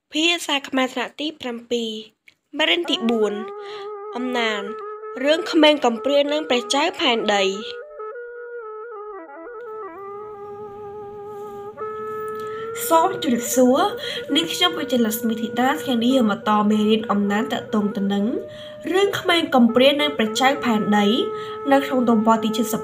ភាសាខ្មែរថ្នាក់ទី7មេរៀនទី4អំណានរឿងក្មេងកំព្រានិងព្រះចៅផែនដីសូមជម្រាបសួរនាងខ្ញុំវិជ្ជលស្មីធីតាថ្ងៃនេះមកតមេរៀនអំណានតតងទៅនឹងរឿងក្មេងកំព្រានិងព្រះចៅផែនដីនៅក្នុងទំព័រទី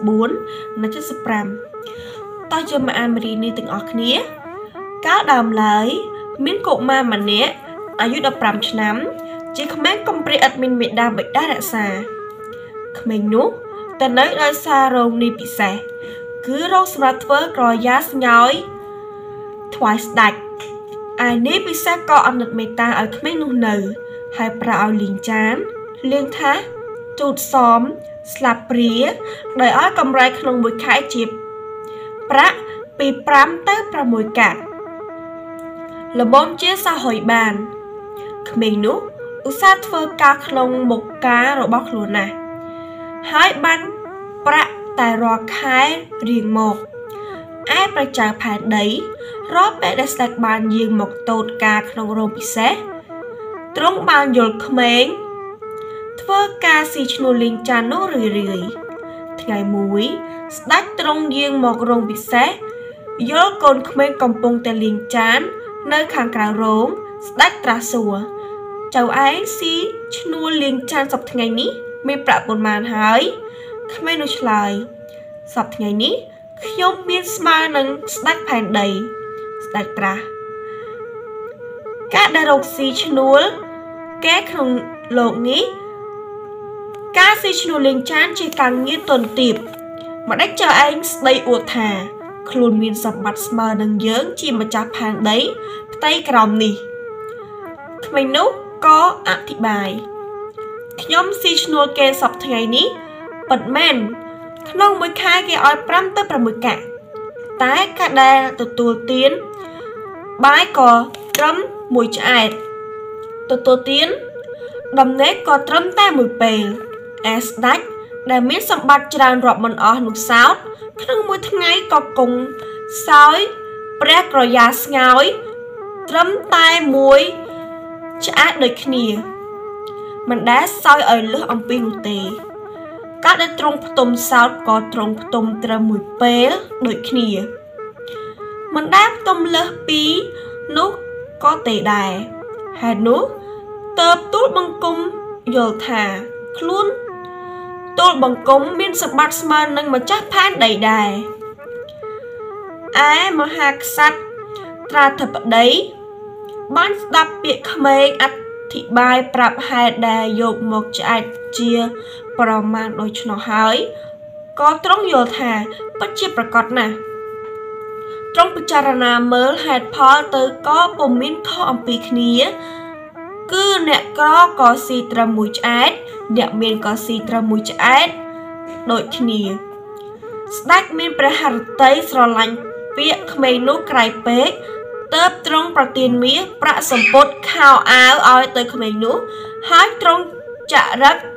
74និង75តើយើងមកអានមេរៀននេះទាំងអស់គ្នាកាលដើមឡើយមានកុមារម្នាក់អាយុ15ឆ្នាំជាក្មេងកំព្រាឥតមានមេដាបិតារក្សាក្មេងនោះទៅនៅដោយសាររោងនេះពិសេសគឺរោងសម្រាប់ធ្វើក្រយ៉ាស្ងោយថ្វាយស្ដេចឯនេះពិសេសក៏អនុត្តមេត្តាឲ្យក្មេងនោះនៅហើយប្រើឲ្យលាងចានលាងថាសជូតសមស្លាបព្រាដោយឲ្យកម្រៃក្នុងមួយខែជាប្រាក់ពី5ទៅ6កាត់ល្មមជាសហុយបានក្មេងនោះឧស្សាហ៍ធ្វើការក្នុងមុខការរបស់ខ្លួនណាស់ហើយបានប្រាក់តែរាល់ខែរៀងមកឯព្រះចៅផែនដីរាល់ពេលដែលស្ដេចបានយាងមកតូតការក្នុងរោងពិសេសទ្រង់បានយល់ក្មេងធ្វើការស៊ីឈ្នួលលេងចាននោះរឿយៗថ្ងៃមួយស្ដេចទ្រង់យាងមករោងពិសេសយល់កូនក្មេងកំពុងតែលេងចាននៅខាងក្រៅរោងស្ដេចត្រាស់សួរចៅឯងស៊ីឈ្នួលលេងចានសប្តាហ៍ថ្ងៃនេះមានប្រាក់ប៉ុន្មានហើយក្មេងនោះឆ្លើយសប្តាហ៍ថ្ងៃនេះខ្ញុំមានស្មើនឹងស្ដេចផែនដីស្ដេចត្រាស់ការដែលរកស៊ីឈ្នួលគេក្នុងលោកនេះការស៊ីឈ្នួលលេងចានជាការងារទន់ទាបម្ដេចចៅឯងស្ដីអួតថាខ្លួនមានសម្បត្តិស្មើនឹងយើងជាម្ចាស់ផែនដីផ្ទៃក្រោមនេះក្មេងនោះក៏អធិប្បាយខ្ញុំស៊ីឈ្នួលគេសប្តាហ៍ថ្ងៃនេះពិតមែនក្នុងមួយខែគេឲ្យ5ទៅ6កាក់តែកាលដែលទទួលទានបាយក៏ត្រឹមមួយឆ្អែតទទួលទានដំណេកក៏ត្រឹមតែមួយពេលឯស្ដេចដែលមានសម្បត្តិច្រើនរាប់មិនអស់នោះសោតក្នុងមួយថ្ងៃក៏គង់សោយព្រះក្រយ៉ាស្ងោយត្រឹមតែមួយឆ្អែតដូចគ្នាមិនដែលសោយឲ្យលើសអំពីនោះទេកាលដែលទ្រង់ផ្ទុំសោតក៏ទ្រង់ផ្ទុំត្រឹមមួយពេលដូចគ្នាមិនដែលផ្ទុំលើសពីនោះក៏ទេដែរហេតុនោះទើបទូលបង្គំយល់ថាខ្លួនទូលបង្គំមានសម្បត្តិស្មើនឹងម្ចាស់ផែនដីដែរឯមហាក្សត្រត្រាធិបតីបានស្ដាប់ពាក្យក្មេងអធិប្បាយប្រាប់ហេតុដែលយកមកឆ្អែតជាប្រមាណដូច្នោះហើយក៏ទ្រង់យល់ថាពិតជាប្រកបណាស់ទ្រង់ពិចារណាមើលហេតុផលទៅក៏ពុំមានខុសអំពីគ្នាគឺអ្នកក្រក៏ស៊ីត្រឹមមួយឆ្អែតអ្នកមានក៏ស៊ីត្រឹមមួយឆ្អែតដូចគ្នាស្ដេចមានព្រះハរតីស្រឡាញ់ពាក្យក្មេងនោះក្រៃពេកទើបទ្រង់ប្រទានមាសប្រាក់សម្ពុតខោអាវឲ្យទៅក្មេងនោះហើយទ្រង់ចារឹក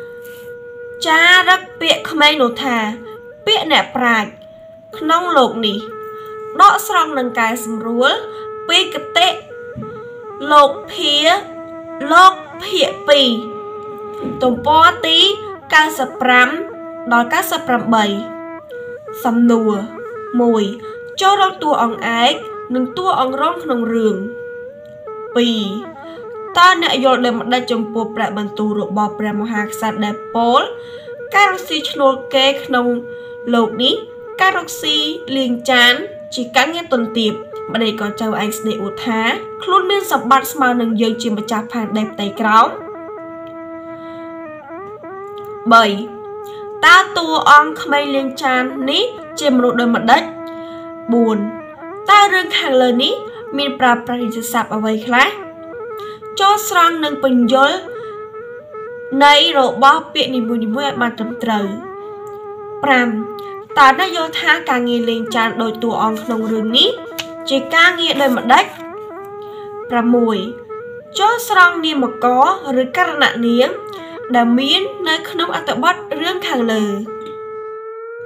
ពាក្យក្មេងនោះថាពាក្យអ្នកប្រាជ្ញក្នុងលោកនេះដកស្រង់នឹងកែសម្រួលពីគតិលោកភាគ2ទំព័រទី95ដល់98សំណួរ1ចូលរកតួអង្គឯកនិងតួអង្គរងក្នុងរឿង2តើអ្នកយល់ដូចម្ដេចចំពោះព្រះបន្ទូលរបស់ព្រះមហាក្សត្រដែលពោលការរកស៊ីឈ្នួលគេក្នុងលោកនេះការរកស៊ីលាងចានជាការងារទន់ទាបម្ដេចក៏ចៅឯងស្ដីអួតថាខ្លួនមានសម្បត្តិស្មើនឹងយើងជាម្ចាស់ផែនដីផ្ទៃក្រោម3តើតួអង្គក្មេងលាងចាននេះជាមនុស្សដូចម្ដេច4តើរឿងខាងលើនេះមានប្រើប្រាស់រាជស័ព្ទអ្វីខ្លះចូលស្រង់និងពន្យល់នៃរបស់ពាក្យនីមួយៗឲ្យបានត្រឹមត្រូវ5តើអ្នកយល់ថាការងារលេងចានដោយតួអង្គក្នុងរឿងនេះជាការងារដូចម្ដេច6ចូលស្រង់នាមករឬករណនាមដែលមាននៅក្នុងអត្ថបទរឿងខាងលើ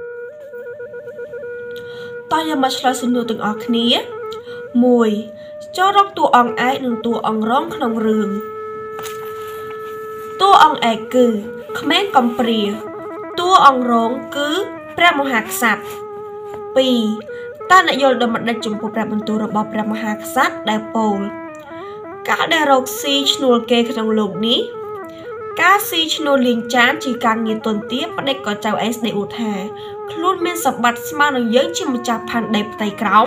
តើយើងមកឆ្លើយសំណួរទាំងអស់គ្នា1 cho rốc tua ong ái nâng tua ong rongក្នុងរឿងtua ong ái cứ Khmer Cầm Pria tua ong rong cứព្រះមហាក្សត្រ 2. តើអ្នកយល់ដឹងមិនដេចចំពោះព្រះបន្ទូលរបស់ព្រះមហាក្សត្រដែលពោលការដែលរកស៊ីឈ្នួលគេក្នុងលោកនេះការស៊ីឈ្នួលលាងចានជាការងារទន់ទាបប្តេជ្ញាក៏ចៅអេសដេឧថាខ្លួនមានសម្បត្តិស្មើនឹងយើងជាម្ចាស់ផែនដីផ្ទៃក្រោម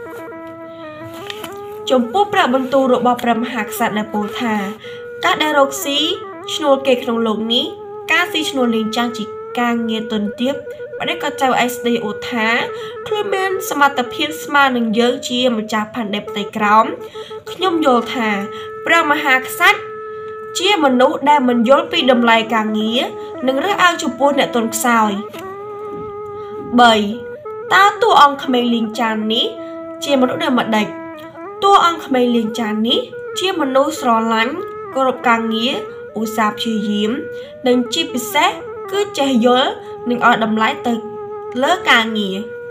ចំពោះព្រះបន្ទូលរបស់ព្រះមហាក្សត្រដែលពោលថាការដែលរកស៊ីឈ្នួលគេក្នុងលោកនេះការស៊ីឈ្នួលលាងចានជាការងារទន់ទាបប្តេជ្ញាក៏ចៅអេសដេឧថាខ្លួនមានសមត្ថភាពស្មើនឹងយើងជាម្ចាស់ផែនដីផ្ទៃក្រោមខ្ញុំយល់ថាព្រះមហាក្សត្រជាមនុស្សដែលមិនយល់ពីតម្លៃការងារនិងរើសអើងចំពោះអ្នកទន់ខ្សោយ 3. តើតួអង្គក្មេងលីងចាននេះជាមនុស្សដែលមិនដេចតួអង្គក្មេងលីងចាននេះជាមនុស្សស្រឡាញ់គោរពការងារឧស្សាហ៍ព្យាយាមនិងជាពិសេសគឺចេះយល់និងឲ្យតម្លៃទៅលើការងារ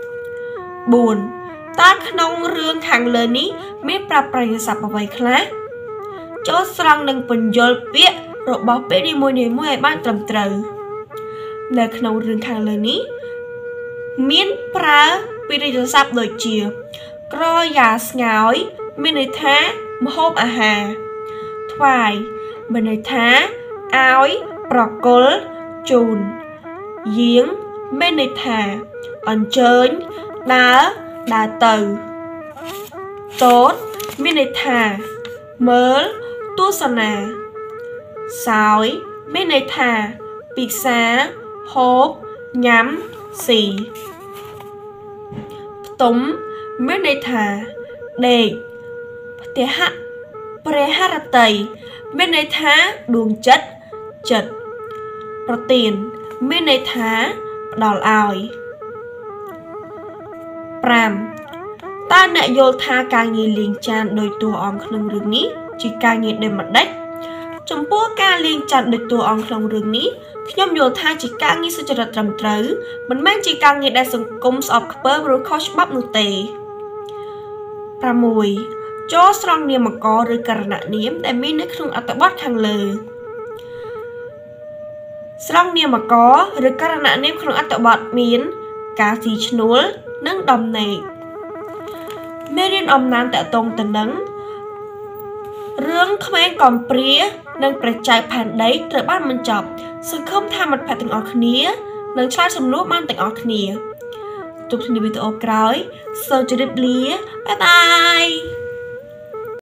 4. តើក្នុងរឿងខាងលើនេះមានប្រាប់ប្រយោគអ្វីខ្លះចូលស្រង់និងបញ្យល់ពាក្យរបស់ពេលនីមួយៗឲ្យបានត្រឹមត្រូវនៅក្នុងរឿងខាងលើនេះមានប្រើពាក្យរាជស័ព្ទដូចជាក្រយ៉ាស្ងោយមានន័យថាម្ហូបអាហារថ្វាយមានន័យថាឲ្យប្រគល់ជូនយាងមានន័យថាអញ្ជើញដើរទៅតូតមានន័យថាមើលទស្សនាសោយមានន័យថាពិសាហូបញ៉ាំស៊ីផ្ទុំមានន័យថាដេកផ្ទះព្រះハរតីមានន័យថាដួងចិត្តប្រទានមានន័យថាផ្ដល់ឲ្យ 5. តើអ្នកយល់ថាការងារលាងចានដោយតួអង្គក្នុងរឿងនេះជាការងារដែលមិនដេចចំពោះការលាងចានដោយតួអង្គក្នុងរឿងនេះខ្ញុំយល់ថាជាការងារសុចរិតត្រឹមត្រូវមិនមែនជាការងារដែលសង្គមស្អប់ខ្ពើមឬខុសច្បាប់នោះទេ 6. ចូលស្រង់នាមករឬករណនាមដែលមាននៅក្នុងអត្ថបទខាងលើស្រង់នាមករឬករណនាមក្នុងអត្ថបទមានការស៊ីឈ្នួលនិងដំណេកមេរៀនអំណានតកតងទៅនឹងរឿងក្មេងកំព្រានិងព្រះចៅផែនដីត្រូវបានបញ្ចប់សង្ឃឹមថាមិត្តភក្តិទាំងអស់គ្នានឹងឆ្លើយសំណួរបានទាំងអស់គ្នាជួបគ្នាវីដេអូក្រោយសូមជម្រាបលាបាយបាយ